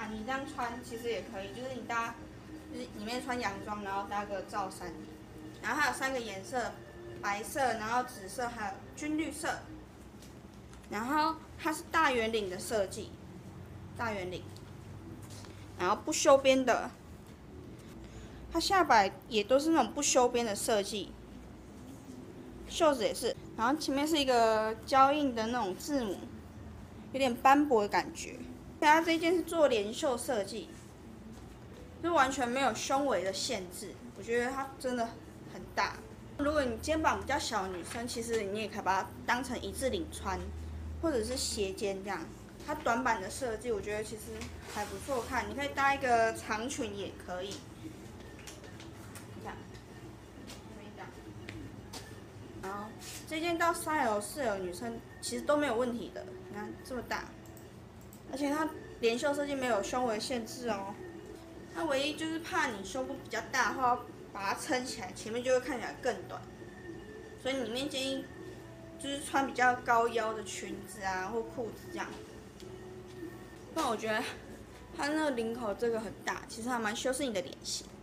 啊，你这样穿其实也可以，就是你搭，就是里面穿洋装，然后搭个罩衫，然后它有3个颜色，白色，然后紫色，还有军绿色。然后它是大圆领的设计，大圆领，然后不修边的，它下摆也都是那种不修边的设计，袖子也是，然后前面是一个胶印的那种字母，有点斑驳的感觉。它这件是做连袖设计，就完全没有胸围的限制，我觉得它真的很大。如果你肩膀比较小的女生，其实你也可以把它当成一字领穿，或者是斜肩这样。它短版的设计，我觉得其实还不错看，你可以搭一个长裙也可以。你看，然后这件到3L、4L 女生其实都没有问题的。你看这么大，而且它连袖设计没有胸围限制哦。它唯一就是怕你胸部比较大的话，把它撑起来，前面就会看起来更短。所以里面建议就是穿比较高腰的裙子啊，或裤子这样。但我觉得它那个领口这个很大，其实还蛮修饰你的脸型。